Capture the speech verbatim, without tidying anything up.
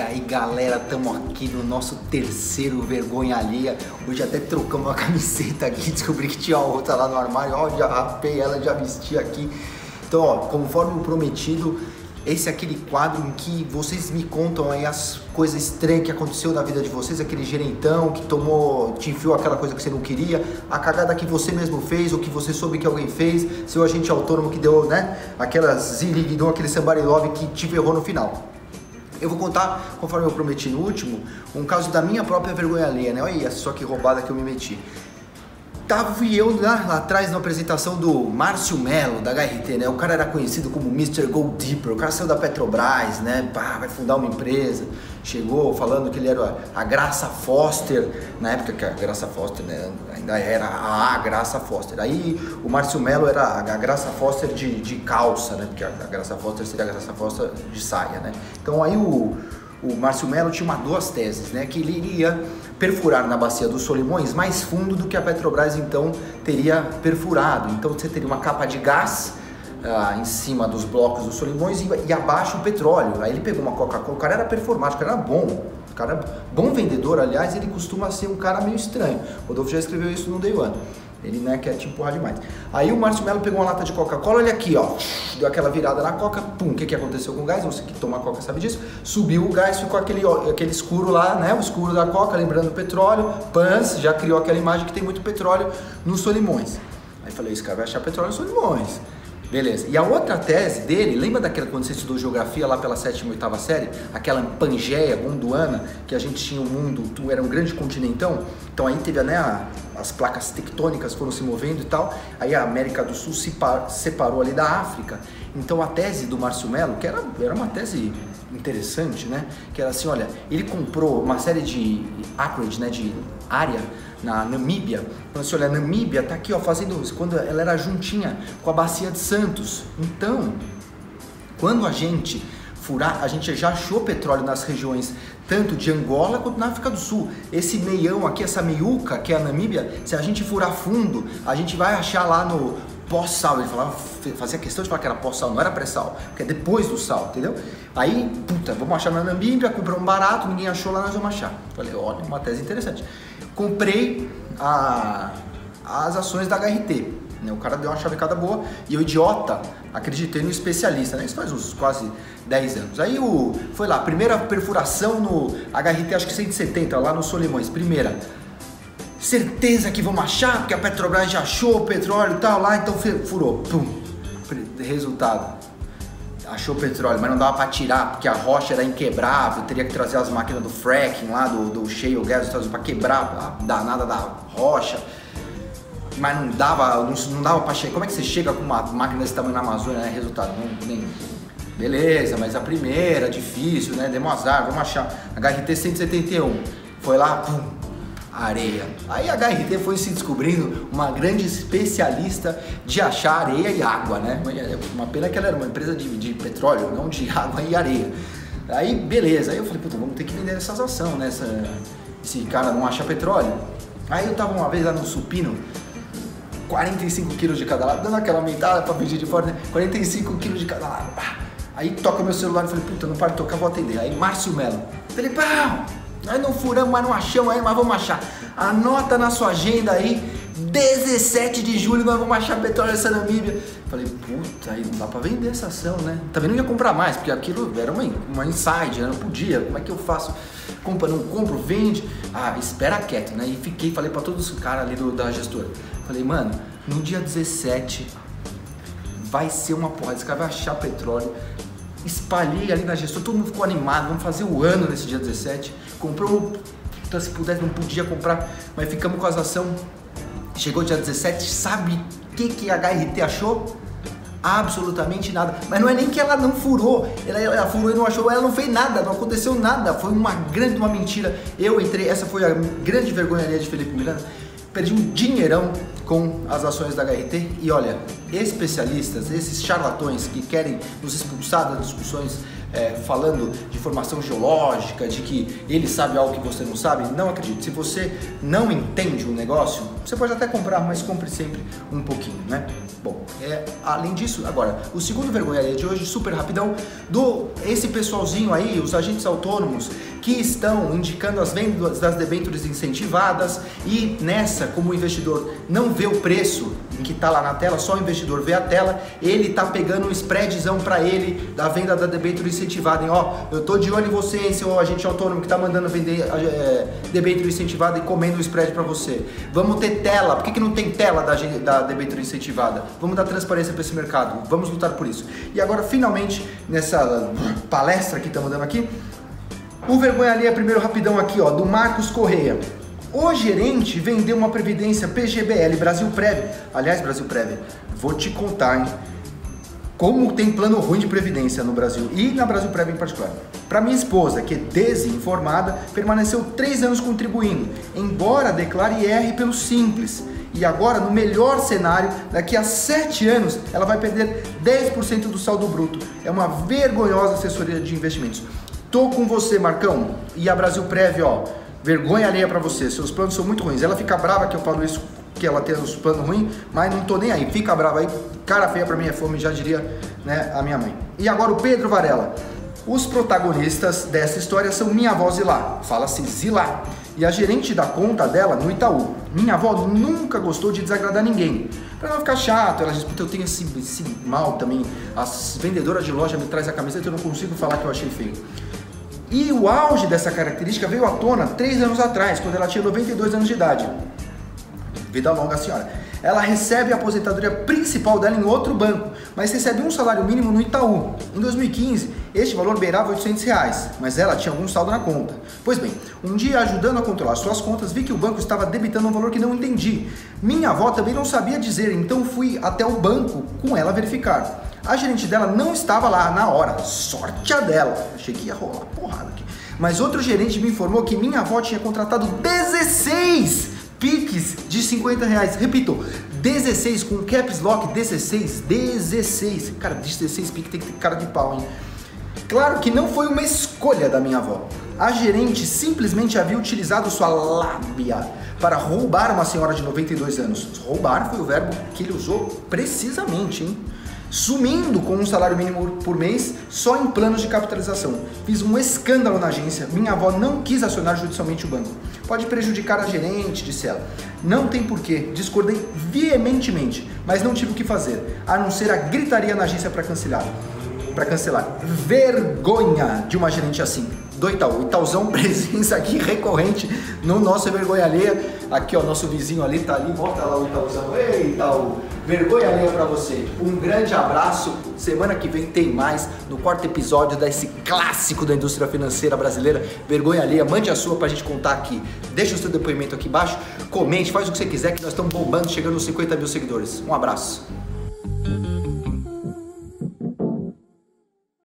aí galera, estamos aqui no nosso terceiro Vergonha Alheia. Hoje até trocamos uma camiseta aqui, descobri que tinha outra lá no armário, ó, já rapei ela, já vesti aqui. Então, ó, conforme o prometido, esse é aquele quadro em que vocês me contam aí as coisas estranhas que aconteceu na vida de vocês, aquele gerentão que tomou, te enfiou aquela coisa que você não queria, a cagada que você mesmo fez ou que você soube que alguém fez, seu agente autônomo que deu, né, aquela ziriguidão, aquele somebody love que te ferrou no final. Eu vou contar, conforme eu prometi no último, um caso da minha própria vergonha alheia, né? Olha só que roubada que eu me meti. Tava eu lá, lá atrás na apresentação do Márcio Mello, da H R T, né? O cara era conhecido como mister Gold Deeper, o cara saiu da Petrobras, né? Pá, vai fundar uma empresa. Chegou falando que ele era a Graça Foster, na época que a Graça Foster, né, ainda era a Graça Foster. Aí o Márcio Mello era a Graça Foster de, de calça, né? Porque a Graça Foster seria a Graça Foster de saia, né? Então aí o... O Márcio Mello tinha uma, duas teses, né? Que ele iria perfurar na bacia dos Solimões mais fundo do que a Petrobras então teria perfurado. Então você teria uma capa de gás ah, em cima dos blocos dos Solimões e, e abaixo o petróleo. Aí ele pegou uma Coca-Cola, o cara era performático, o cara era bom. O cara bom vendedor, aliás, ele costuma ser um cara meio estranho. O Rodolfo já escreveu isso no Day One. Ele, né, quer te empurrar demais. Aí o Márcio Mello pegou uma lata de Coca-Cola, olha aqui, ó, deu aquela virada na Coca, pum, o que que aconteceu com o gás? Você que toma Coca sabe disso. Subiu o gás, ficou aquele, ó, aquele escuro lá, né, o escuro da Coca, lembrando o petróleo, Pans, já criou aquela imagem que tem muito petróleo nos Solimões. Aí falei, esse cara vai achar petróleo nos Solimões. Beleza. E a outra tese dele, lembra daquela quando você estudou geografia lá pela sétima, oitava série? Aquela Pangeia Gondwana, que a gente tinha o mundo, tu era um grande continentão. Então aí teve, né, a, as placas tectônicas foram se movendo e tal. Aí a América do Sul se par, separou ali da África. Então a tese do Márcio Mello, que era, era uma tese interessante, né? Que era assim, olha, ele comprou uma série de acreage, né, de área na Namíbia. Então assim, olha, a Namíbia tá aqui, ó, fazendo isso, quando ela era juntinha com a bacia de Santos. Então, quando a gente furar, a gente já achou petróleo nas regiões tanto de Angola quanto na África do Sul. Esse meião aqui, essa meiuca que é a Namíbia, se a gente furar fundo, a gente vai achar lá no pós-sal. Ele falava, fazia questão de falar que era pós-sal, não era pré-sal, que é depois do sal, entendeu? Aí, puta, vamos achar na Namíbia, compramos barato, ninguém achou lá, nós vamos achar. Falei, olha, uma tese interessante. Comprei a, as ações da H R T, né? O cara deu uma chavecada boa e eu, idiota, acreditei no especialista, né? Isso faz uns quase dez anos. Aí o, foi lá, primeira perfuração no H R T, acho que cento e setenta, lá no Solimões, primeira. Certeza que vamos achar, porque a Petrobras já achou o petróleo e tal lá, então furou, pum, resultado. Achou petróleo, mas não dava para tirar, porque a rocha era inquebrável, teria que trazer as máquinas do fracking lá, do, do shale gas para quebrar a danada da rocha, mas não dava, não, não dava para chegar. Como é que você chega com uma máquina desse tamanho na Amazônia, né? Resultado, não, nem... Beleza, mas a primeira, difícil, né? Demos azar, vamos achar. H R T cento e setenta e um, foi lá, pum, areia. Aí a H R T foi se descobrindo uma grande especialista de achar areia e água, né? Uma pena que ela era uma empresa de, de petróleo, não de água e areia. Aí, beleza. Aí eu falei, puta, vamos ter que vender essas ações, né? Essa, esse cara não acha petróleo. Aí eu tava uma vez lá no supino, quarenta e cinco quilos de cada lado, dando aquela aumentada pra fingir de fora, né? quarenta e cinco quilos de cada lado. Aí toca meu celular e falei, puta, não para de tocar, vou atender. Aí Márcio Mello, falei, pau! Nós não furamos, mas não achamos aí, mas vamos achar. Anota na sua agenda aí, dezessete de julho nós vamos achar petróleo nessa Namíbia. Falei, puta, aí não dá pra vender essa ação, né? Também não ia comprar mais, porque aquilo era uma, uma inside, eu não podia. Como é que eu faço? Compra, não compro, vende. Ah, espera quieto, né? E fiquei, falei pra todos os caras ali do, da gestora. Falei, mano, no dia dezessete vai ser uma porra, esse cara vai achar petróleo. Espalhei ali na gestora, todo mundo ficou animado, vamos fazer o ano nesse dia dezessete. Comprou, então, se pudesse, não podia comprar, mas ficamos com as ações. Chegou dia dezessete, sabe o que, que a H R T achou? Absolutamente nada. Mas não é nem que ela não furou, ela, ela furou e não achou, ela não fez nada, não aconteceu nada. Foi uma grande, uma mentira. Eu entrei, essa foi a grande vergonha de Felipe Miranda. Perdi um dinheirão com as ações da H R T e olha, especialistas, esses charlatões que querem nos expulsar das discussões é, falando de formação geológica, de que ele sabe algo que você não sabe. Não acredito. Se você não entende o negócio, você pode até comprar, mas compre sempre um pouquinho, né? Bom, é, além disso, agora, o segundo vergonha alheia de hoje, super rapidão, do esse pessoalzinho aí, os agentes autônomos, que estão indicando as vendas das debêntures incentivadas e nessa, como o investidor não vê o preço que está lá na tela, só o investidor vê a tela, ele está pegando um spreadzão para ele da venda da debênture incentivada, hein? Ó, eu tô de olho em você, hein, seu agente autônomo que está mandando vender é, debênture incentivada e comendo o spread para você. Vamos ter tela, por que, que não tem tela da, da debênture incentivada? Vamos dar transparência para esse mercado, vamos lutar por isso. E agora, finalmente, nessa palestra que estamos dando aqui, o vergonha alheia primeiro rapidão aqui, ó, do Marcos Correia. O gerente vendeu uma previdência P G B L Brasilprev. Aliás, Brasilprev, vou te contar, hein, como tem plano ruim de previdência no Brasil e na Brasilprev em particular. Para minha esposa, que é desinformada, permaneceu três anos contribuindo, embora declare I R pelo Simples. E agora, no melhor cenário, daqui a sete anos, ela vai perder dez por cento do saldo bruto. É uma vergonhosa assessoria de investimentos. Tô com você, Marcão, e a Brasilprev, ó, vergonha alheia pra você, seus planos são muito ruins. Ela fica brava que eu falo isso, que ela tem os planos ruins, mas não tô nem aí, fica brava aí, cara feia pra mim é fome, já diria, né, a minha mãe. E agora o Pedro Varela. Os protagonistas dessa história são minha avó Zilá, fala-se Zilá, e a gerente da conta dela no Itaú. Minha avó nunca gostou de desagradar ninguém. Pra não ficar chato, ela diz, puta, eu tenho esse, esse mal também, as vendedoras de loja me trazem a camiseta e eu não consigo falar que eu achei feio. E o auge dessa característica veio à tona três anos atrás, quando ela tinha noventa e dois anos de idade. Vida longa, senhora. Ela recebe a aposentadoria principal dela em outro banco, mas recebe um salário mínimo no Itaú. Em dois mil e quinze, este valor beirava oitocentos reais, mas ela tinha algum saldo na conta. Pois bem, um dia, ajudando a controlar suas contas, vi que o banco estava debitando um valor que não entendi. Minha avó também não sabia dizer, então fui até o banco com ela verificar. A gerente dela não estava lá na hora, sorte a dela, achei que ia rolar porrada aqui. Mas outro gerente me informou que minha avó tinha contratado dezesseis piques de cinquenta reais, repito, dezesseis com caps lock, dezesseis, dezesseis, cara, dezesseis piques tem que ter cara de pau, hein? Claro que não foi uma escolha da minha avó, a gerente simplesmente havia utilizado sua lábia para roubar uma senhora de noventa e dois anos, roubar foi o verbo que ele usou precisamente, hein? Sumindo com um salário mínimo por mês só em planos de capitalização. Fiz um escândalo na agência, minha avó não quis acionar judicialmente o banco. Pode prejudicar a gerente, disse ela. Não tem porquê, discordei veementemente, mas não tive o que fazer, a não ser a gritaria na agência para cancelar. Para cancelar. Vergonha de uma gerente assim. Do Itaú. Itaúzão, presença aqui recorrente no nosso vergonha alheia. Aqui, ó, nosso vizinho ali tá ali, bota lá o Itaúzão. Ei, Itaú, vergonha alheia pra você. Um grande abraço. Semana que vem tem mais no quarto episódio desse clássico da indústria financeira brasileira, vergonha alheia. Mande a sua pra gente contar aqui. Deixa o seu depoimento aqui embaixo, comente, faz o que você quiser que nós estamos bombando, chegando nos cinquenta mil seguidores. Um abraço.